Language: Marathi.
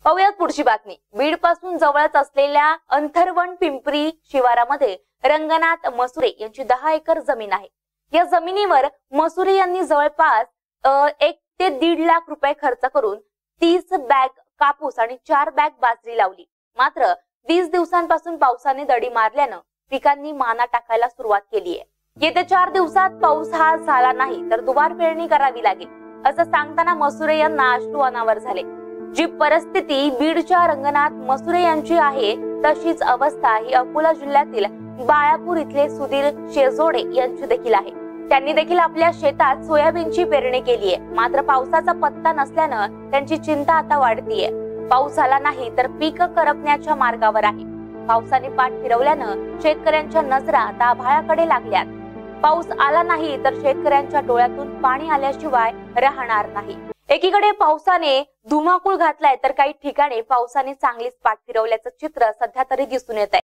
पाहूयात पुढची बातमी। बीड पासून जवळच असलेल्या अंथरवण पिंपरी शिवारामध्ये रंगनाथ मसुरे यांची 10 एकर जमीन आहे। या जमिनीवर मसुरे यांनी जवळपास 1 ते 1.5 लाख रुपये खर्च करून 30 बॅग कापूस आणि 4 बॅग बाजरी लावली। मात्र 20 दिवसांपासून पावसाने दडी मारल्यानं पिकांनी माना टाकायला सुरुवात केली आहे। येत्या 4 दिवसात पाऊस हा झाला नाही तर दुबार पेरणी करावी लागेल, असं सांगताना मसुरे यांना अश्रू अनावर झाले। जी परिस्थिती बीडच्या रंगनाथ मसुरे यांची आहे तशीच अवस्था ही अकोला जिल्ह्यातील बाळापूर इथले सुधीर शेजोडे यांची देखील आहे। त्यांनी देखील आपल्या शेतात सोयाबीनची पेरणी केली आहे। मात्र पावसाचा पत्ता नसल्यानं त्यांची चिंता आता वाढतीये। पाऊस झाला नाही तर पीक करपण्याच्या मार्गावर आहे। पावसाने पाठ फिरवल्यानं शेतकऱ्यांच्या नजरा आता आभाळाकडे लागल्यात। पाऊस आला नाही तर शेतकऱ्यांच्या डोळ्यातून पाणी आल्याशिवाय राहणार नाही। एकीकडे पावसाने धुमाकूळ घातलाय तर काही ठिकाणी पावसाने चांगलीच पाठ फिरवल्याचं चित्र सध्या तरी दिसून येत आहे।